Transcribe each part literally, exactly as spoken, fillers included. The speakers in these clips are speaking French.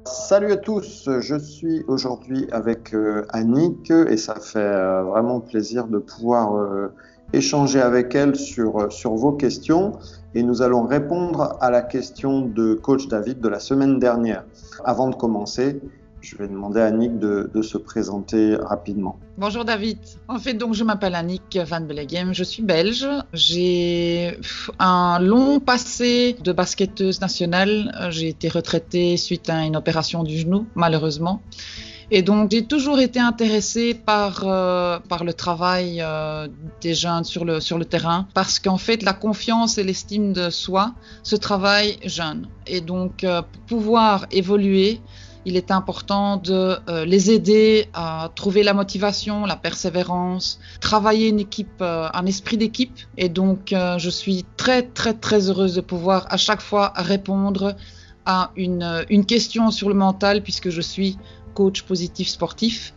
Salut à tous, je suis aujourd'hui avec euh, Annick et ça fait euh, vraiment plaisir de pouvoir euh, échanger avec elle sur, sur vos questions et nous allons répondre à la question de coach David de la semaine dernière. Avant de commencer, je vais demander à Annick de, de se présenter rapidement. Bonjour David, en fait donc je m'appelle Annick van Bellegem, je suis belge, j'ai un long passé de basketteuse nationale, j'ai été retraitée suite à une opération du genou malheureusement et donc j'ai toujours été intéressée par, euh, par le travail euh, des jeunes sur le, sur le terrain parce qu'en fait la confiance et l'estime de soi se travaillent jeune et donc euh, pour pouvoir évoluer il est important de euh, les aider à trouver la motivation, la persévérance, travailler une équipe, euh, un esprit d'équipe. Et donc, euh, je suis très, très, très heureuse de pouvoir à chaque fois répondre à une, une question sur le mental puisque je suis coach positif sportif.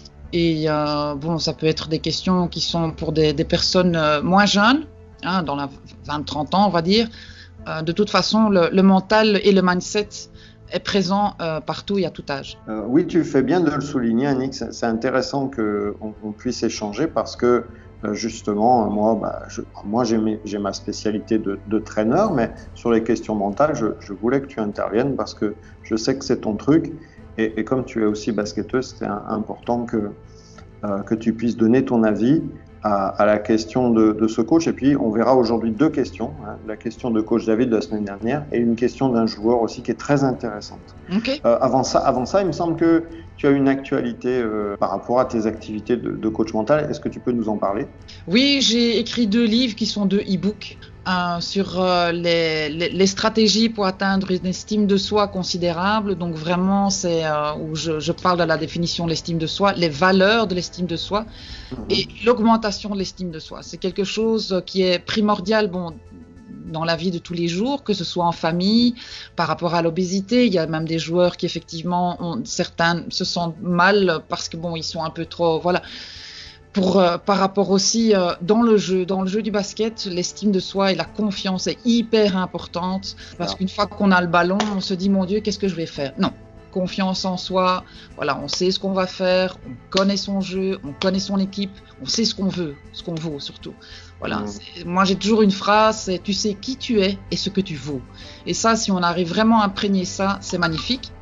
Et euh, bon, ça peut être des questions qui sont pour des, des personnes euh, moins jeunes, hein, dans la vingt trente ans, on va dire. Euh, de toute façon, le, le mental et le mindset est présent euh, partout et à tout âge. Euh, oui, tu fais bien de le souligner, Annick. C'est, c'est intéressant qu'on on puisse échanger parce que euh, justement, moi, bah, je, moi j'ai, mes, j'ai ma spécialité de, de traîneur, mais sur les questions mentales, je, je voulais que tu interviennes parce que je sais que c'est ton truc. Et, et comme tu es aussi basketteuse, c'est un, important que, euh, que tu puisses donner ton avis à, à la question de, de ce coach. Et puis, on verra aujourd'hui deux questions. Hein, la question de coach David de la semaine dernière et une question d'un joueur aussi qui est très intéressante. Okay. Euh, avant ça, avant ça, il me semble que tu as une actualité euh, par rapport à tes activités de, de coach mental. Est-ce que tu peux nous en parler? Oui, j'ai écrit deux livres qui sont deux e-books. Euh, sur euh, les, les, les stratégies pour atteindre une estime de soi considérable. Donc vraiment, c'est euh, où je, je parle de la définition de l'estime de soi, les valeurs de l'estime de soi mmh. et l'augmentation de l'estime de soi. C'est quelque chose qui est primordial, bon, dans la vie de tous les jours, que ce soit en famille, par rapport à l'obésité. Il y a même des joueurs qui effectivement, ont, certains se sentent mal parce que bon, ils sont un peu trop, voilà. Pour, euh, par rapport aussi euh, dans le jeu, dans le jeu du basket, l'estime de soi et la confiance est hyper importante parce qu'une fois qu'on a le ballon, on se dit mon Dieu, qu'est-ce que je vais faire? Non, confiance en soi, voilà, on sait ce qu'on va faire, on connaît son jeu, on connaît son équipe, on sait ce qu'on veut, ce qu'on vaut surtout. Voilà, mmh. Moi j'ai toujours une phrase, c'est tu sais qui tu es et ce que tu vaux. Et ça, si on arrive vraiment à imprégner ça, c'est magnifique.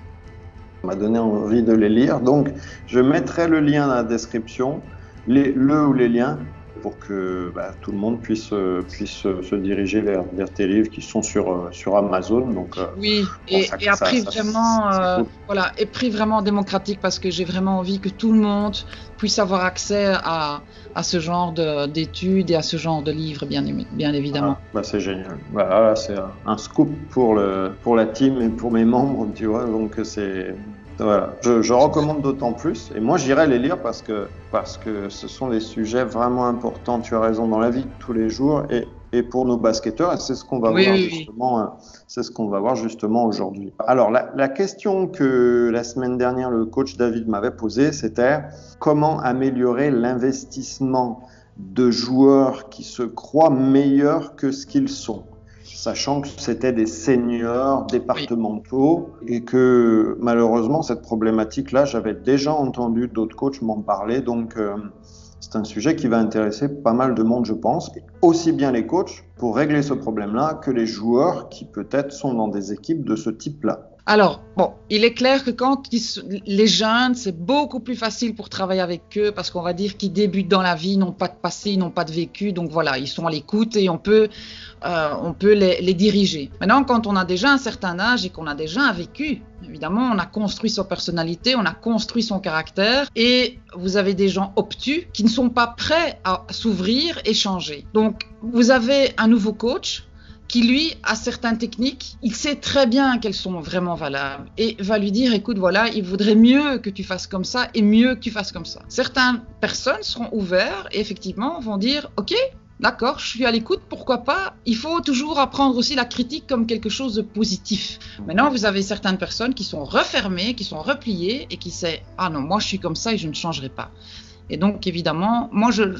Ça m'a donné envie de les lire, donc je mettrai le lien dans la description. Les, le ou les liens pour que bah, tout le monde puisse, euh, puisse se diriger vers, vers tes livres qui sont sur, euh, sur Amazon. Donc, euh, oui, et, ça, et à prix vraiment, ça, euh, cool. voilà, et prix vraiment démocratique parce que j'ai vraiment envie que tout le monde puisse avoir accès à, à ce genre de, d'études et à ce genre de livres, bien, bien évidemment. Ah, bah c'est génial. Voilà, c'est un scoop pour, le, pour la team et pour mes membres, tu vois. Donc c'est... Voilà, je, je recommande d'autant plus. Et moi, j'irai les lire parce que, parce que ce sont des sujets vraiment importants, tu as raison, dans la vie de tous les jours et, et pour nos basketteurs. Et c'est ce qu'on va oui, voir oui, justement, oui. c'est ce qu'on va voir justement aujourd'hui. Alors, la, la question que la semaine dernière, le coach David m'avait posée, c'était comment améliorer l'investissement de joueurs qui se croient meilleurs que ce qu'ils sont, sachant que c'était des seniors départementaux oui. et que malheureusement cette problématique-là, j'avais déjà entendu d'autres coachs m'en parler, donc euh, c'est un sujet qui va intéresser pas mal de monde, je pense, aussi bien les coachs pour régler ce problème-là que les joueurs qui peut-être sont dans des équipes de ce type-là. Alors, bon, il est clair que quand ils, les jeunes, c'est beaucoup plus facile pour travailler avec eux parce qu'on va dire qu'ils débutent dans la vie, ils n'ont pas de passé, ils n'ont pas de vécu, donc voilà, ils sont à l'écoute et on peut, euh, on peut les, les diriger. Maintenant, quand on a déjà un certain âge et qu'on a déjà un vécu, évidemment, on a construit sa personnalité, on a construit son caractère et vous avez des gens obtus qui ne sont pas prêts à s'ouvrir et changer. Donc, vous avez un nouveau coach qui lui a certaines techniques, il sait très bien qu'elles sont vraiment valables et va lui dire écoute voilà, il vaudrait mieux que tu fasses comme ça et mieux que tu fasses comme ça. Certaines personnes seront ouvertes et effectivement vont dire ok, d'accord, je suis à l'écoute, pourquoi pas. Il faut toujours apprendre aussi la critique comme quelque chose de positif. Maintenant, vous avez certaines personnes qui sont refermées, qui sont repliées et qui savent ah non, moi je suis comme ça et je ne changerai pas. Et donc évidemment, moi je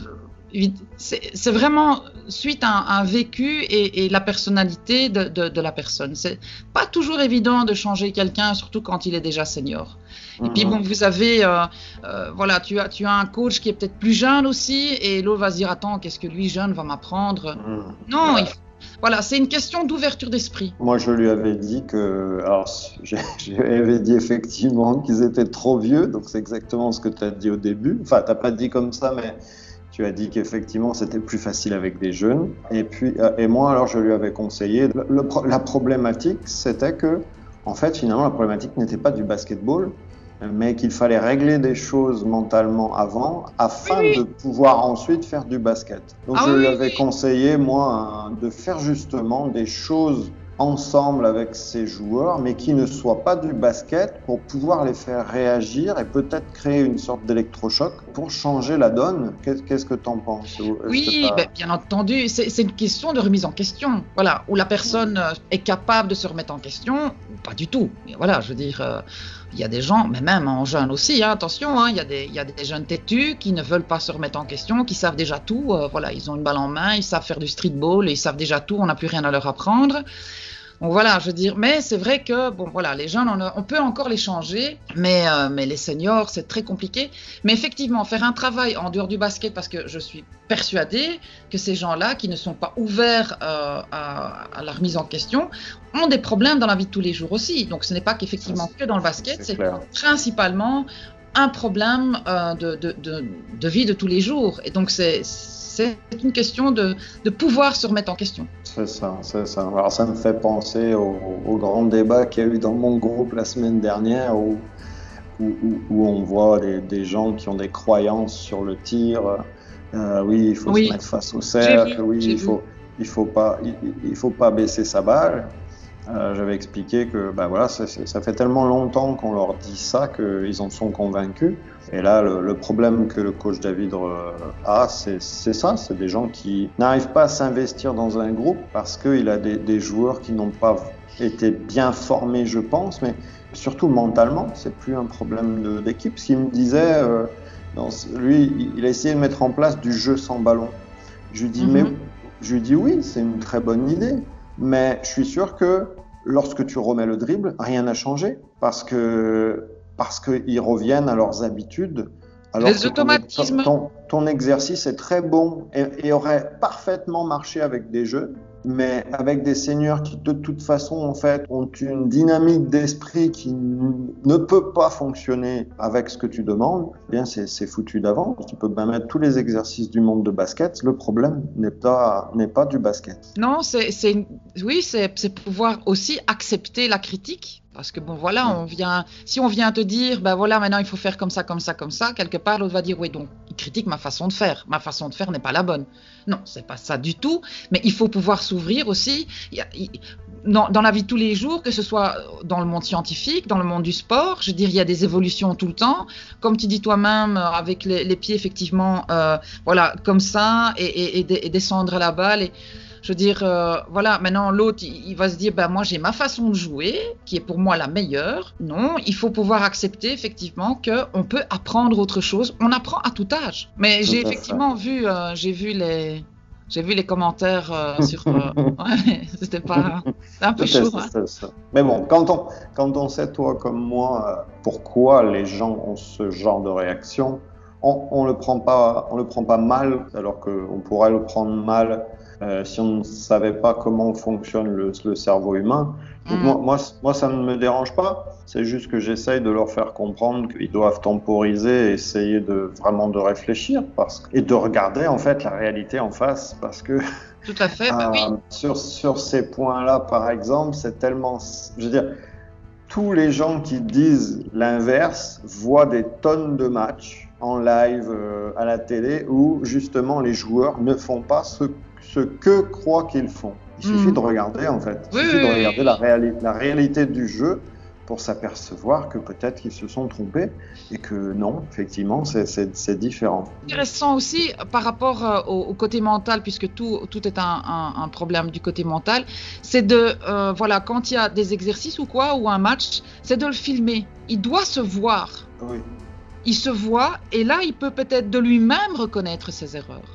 c'est vraiment suite à un vécu et, et la personnalité de, de, de la personne. C'est pas toujours évident de changer quelqu'un, surtout quand il est déjà senior. Et mmh. puis bon, vous avez, euh, euh, voilà, tu as, tu as un coach qui est peut-être plus jeune aussi, et l'autre va se dire, attends, qu'est-ce que lui jeune va m'apprendre? mmh. Non, ouais. il faut, voilà, c'est une question d'ouverture d'esprit. Moi, je lui avais dit que, alors, je lui avais dit effectivement qu'ils étaient trop vieux, donc c'est exactement ce que tu as dit au début. Enfin, tu n'as pas dit comme ça, mais tu as dit qu'effectivement, c'était plus facile avec des jeunes. Et puis, et moi, alors, je lui avais conseillé, le, le, la problématique, c'était que, en fait, finalement, la problématique n'était pas du basketball, mais qu'il fallait régler des choses mentalement avant afin oui, oui. de pouvoir ensuite faire du basket. Donc ah, je lui oui, avais oui. conseillé, moi, de faire justement des choses ensemble avec ces joueurs, mais qui ne soient pas du basket pour pouvoir les faire réagir et peut-être créer une sorte d'électrochoc pour changer la donne. Qu'est-ce que tu en penses? Oui, ben, bien entendu, c'est une question de remise en question. Voilà, où la personne est capable de se remettre en question, pas du tout. Et voilà, je veux dire, euh, il y a des gens, mais même en jeunes aussi, hein, attention, hein, il y a des, il y a des jeunes têtus qui ne veulent pas se remettre en question, qui savent déjà tout. Euh, voilà, ils ont une balle en main, ils savent faire du streetball, et ils savent déjà tout, on n'a plus rien à leur apprendre. Donc voilà, je veux dire, mais c'est vrai que, bon voilà, les jeunes, on, a, on peut encore les changer, mais, euh, mais les seniors, c'est très compliqué. Mais effectivement, faire un travail en dehors du basket, parce que je suis persuadée que ces gens-là, qui ne sont pas ouverts euh, à, à la remise en question, ont des problèmes dans la vie de tous les jours aussi. Donc ce n'est pas qu'effectivement que dans le basket, c'est principalement un problème euh, de, de, de, de vie de tous les jours. Et donc c'est... c'est une question de, de pouvoir se remettre en question. C'est ça, c'est ça. Alors ça me fait penser au, au grand débat qu'il y a eu dans mon groupe la semaine dernière où, où, où on voit des, des gens qui ont des croyances sur le tir. Euh, oui, il faut oui. se mettre face au cercle. Vu, oui, il faut, il faut pas, il, il faut pas baisser sa balle. Euh, J'avais expliqué que bah voilà, ça, ça fait tellement longtemps qu'on leur dit ça qu'ils en sont convaincus. Et là, le, le problème que le coach David euh, a, c'est ça, c'est des gens qui n'arrivent pas à s'investir dans un groupe parce qu'il a des, des joueurs qui n'ont pas été bien formés, je pense, mais surtout mentalement, c'est plus un problème d'équipe. Ce qu'il me disait, euh, dans, lui, il a essayé de mettre en place du jeu sans ballon. Je lui dis, mm-hmm. mais je lui dis oui, c'est une très bonne idée, mais je suis sûr que lorsque tu remets le dribble, rien n'a changé parce que parce qu'ils reviennent à leurs habitudes. Alors Les automatismes. Ton, ton, ton exercice est très bon et, et aurait parfaitement marché avec des jeunes, mais avec des seniors qui, de toute façon, en fait, ont une dynamique d'esprit qui ne peut pas fonctionner avec ce que tu demandes, eh bien, c'est foutu d'avance. Tu peux bien mettre tous les exercices du monde de basket. Le problème n'est pas, n'est pas du basket. Non, c'est, c'est, oui, c'est pouvoir aussi accepter la critique. Parce que bon, voilà, on vient, si on vient te dire, ben voilà, maintenant il faut faire comme ça, comme ça, comme ça, quelque part, l'autre va dire, oui, donc il critique ma façon de faire. Ma façon de faire n'est pas la bonne. Non, c'est pas ça du tout. Mais il faut pouvoir s'ouvrir aussi. Il y a, il, dans, dans la vie de tous les jours, que ce soit dans le monde scientifique, dans le monde du sport, je veux dire, il y a des évolutions tout le temps. Comme tu dis toi-même, avec les, les pieds, effectivement, euh, voilà, comme ça, et, et, et, et descendre à la balle. Et, je veux dire, euh, voilà, maintenant l'autre, il, il va se dire, ben moi j'ai ma façon de jouer, qui est pour moi la meilleure. Non, il faut pouvoir accepter effectivement qu'on peut apprendre autre chose. On apprend à tout âge. Mais j'ai effectivement vu, euh, j'ai vu les, j'ai vu les commentaires euh, sur. Euh, ouais, c'était pas, un peu chaud. Hein. Ça. Mais bon, quand on, quand on sait toi comme moi, pourquoi les gens ont ce genre de réaction, on, on le prend pas, on le prend pas mal, alors qu'on pourrait le prendre mal. Euh, si on ne savait pas comment fonctionne le, le cerveau humain. Donc mmh. moi, moi, moi, ça ne me dérange pas. C'est juste que j'essaye de leur faire comprendre qu'ils doivent temporiser et essayer de vraiment de réfléchir parce, et de regarder en fait la réalité en face. Parce que tout à fait, euh, bah oui. sur, sur ces points-là, par exemple, c'est tellement... Je veux dire, tous les gens qui disent l'inverse voient des tonnes de matchs en live euh, à la télé où justement les joueurs ne font pas ce ce que croient qu'ils font. Il suffit mmh. de regarder, en fait. Il oui, suffit oui, de regarder oui. la, réali la réalité du jeu pour s'apercevoir que peut-être qu'ils se sont trompés et que non, effectivement, c'est différent. Intéressant aussi par rapport euh, au, au côté mental, puisque tout, tout est un, un, un problème du côté mental, c'est de, euh, voilà, quand il y a des exercices ou quoi, ou un match, c'est de le filmer. Il doit se voir. Oui. Il se voit et là, il peut peut-être de lui-même reconnaître ses erreurs.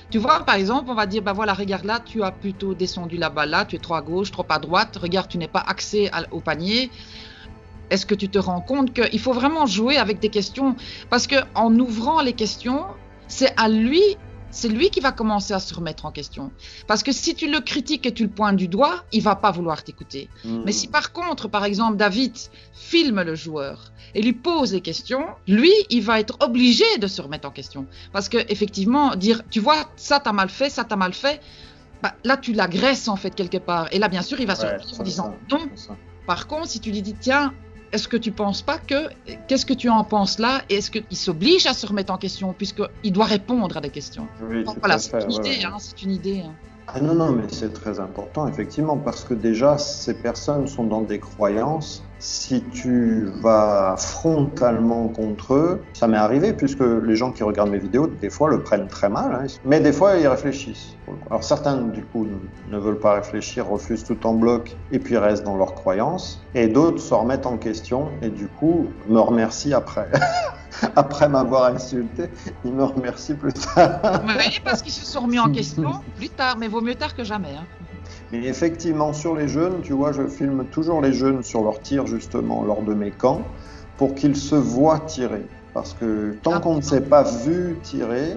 Tu vois, par exemple, on va dire, bah voilà, regarde là, tu as plutôt descendu la balle là, tu es trop à gauche, trop à droite, regarde, tu n'es pas axé à, au panier. Est-ce que tu te rends compte qu'il faut vraiment jouer avec des questions? Parce qu'en ouvrant les questions, c'est à lui, c'est lui qui va commencer à se remettre en question. Parce que si tu le critiques et tu le pointes du doigt, il va pas vouloir t'écouter. Mmh. Mais si par contre, par exemple, David filme le joueur et lui pose les questions, lui, il va être obligé de se remettre en question. Parce que effectivement, dire, tu vois, ça t'as mal fait, ça t'as mal fait, bah, là tu l'agresses en fait quelque part. Et là, bien sûr, il va se ouais, reprendre en disant non. Par contre, si tu lui dis, tiens, est-ce que tu penses pas que, qu'est-ce que tu en penses là, et est-ce qu'il s'oblige à se remettre en question puisqu'il doit répondre à des questions? Oui, donc voilà, c'est une, ouais, idée, ouais. Hein, c'est une idée. Hein. Ah non, non, mais c'est très important, effectivement, parce que déjà, ces personnes sont dans des croyances. Si tu vas frontalement contre eux, ça m'est arrivé, puisque les gens qui regardent mes vidéos, des fois, le prennent très mal, hein, mais des fois, ils réfléchissent. Alors certains, du coup, ne veulent pas réfléchir, refusent tout en bloc, et puis restent dans leurs croyances, et d'autres se remettent en question, et du coup, me remercient après. Après m'avoir insulté, ils me remercient plus tard. Oui, parce qu'ils se sont remis en question plus tard, mais vaut mieux tard que jamais. Hein. Mais effectivement, sur les jeunes, tu vois, je filme toujours les jeunes sur leur tir, justement, lors de mes camps, pour qu'ils se voient tirer. Parce que tant ah, qu'on ne s'est pas vu tirer,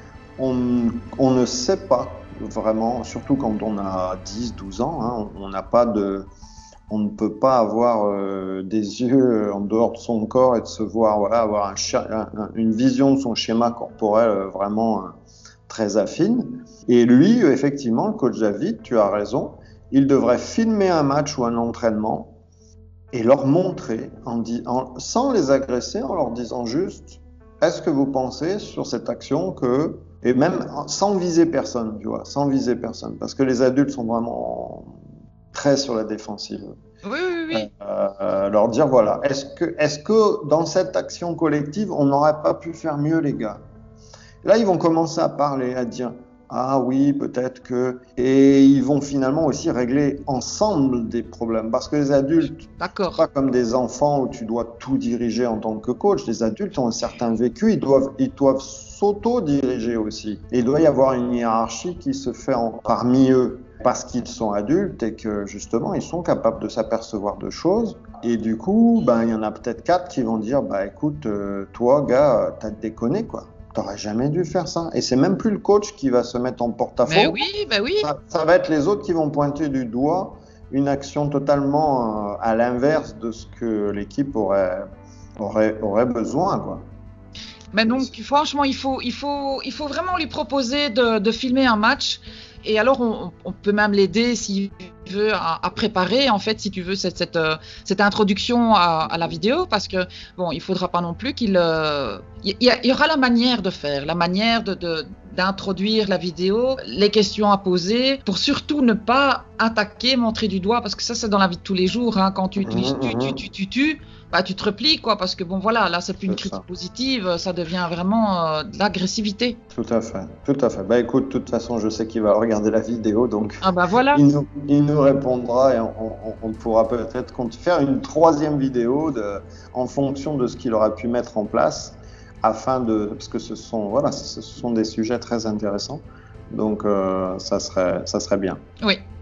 on, on ne sait pas vraiment, surtout quand on a dix, douze ans, hein, on n'a pas de... On ne peut pas avoir euh, des yeux en dehors de son corps et de se voir, voilà, avoir un, un, une vision de son schéma corporel euh, vraiment euh, très affine. Et lui, effectivement, le coach David, tu as raison, il devrait filmer un match ou un entraînement et leur montrer, en dis, en, sans les agresser, en leur disant juste, est-ce que vous pensez sur cette action que... Et même sans viser personne, tu vois, sans viser personne. Parce que les adultes sont vraiment... très sur la défensive. Oui, oui, oui. Euh, leur dire, voilà, est-ce que, est-ce que dans cette action collective, on n'aurait pas pu faire mieux, les gars? Là, ils vont commencer à parler, à dire, ah oui, peut-être que... Et ils vont finalement aussi régler ensemble des problèmes. Parce que les adultes, D'accord. pas comme des enfants où tu dois tout diriger en tant que coach. Les adultes ont un certain vécu, ils doivent, ils doivent s'auto-diriger aussi. Et il doit y avoir une hiérarchie qui se fait en, parmi eux. Parce qu'ils sont adultes et que justement ils sont capables de s'apercevoir de choses. Et du coup, ben, il y en a peut-être quatre qui vont dire, bah écoute, euh, toi gars, t'as déconné quoi. T'aurais jamais dû faire ça. Et c'est même plus le coach qui va se mettre en porte-à-faux. Mais oui, bah oui. Ça, ça va être les autres qui vont pointer du doigt une action totalement euh, à l'inverse de ce que l'équipe aurait, aurait, aurait besoin quoi. Mais donc franchement, il faut, il faut, il faut vraiment lui proposer de, de filmer un match. Et alors, on, on peut même l'aider s'il veut à, à préparer, en fait, si tu veux, cette, cette, cette introduction à, à la vidéo, parce que, bon, il faudra pas non plus qu'il... Euh, il, y, il y aura la manière de faire, la manière de, de, d'introduire la vidéo, les questions à poser, pour surtout ne pas attaquer, montrer du doigt, parce que ça, c'est dans la vie de tous les jours, hein, quand tu utilises mmh, tu, tu, tu, tu, tu, bah, tu te replies, quoi, parce que, bon, voilà, là, c'est plus c'est une critique ça. Positive, ça devient vraiment euh, de l'agressivité. Tout à fait, tout à fait. Bah, écoute, de toute façon, je sais qu'il va regarder la vidéo, donc ah bah voilà. il, nous, il nous répondra et on, on, on pourra peut-être faire une troisième vidéo de, en fonction de ce qu'il aura pu mettre en place, afin de, parce que ce sont, voilà, ce sont des sujets très intéressants, donc euh, ça serait, ça serait bien. Oui.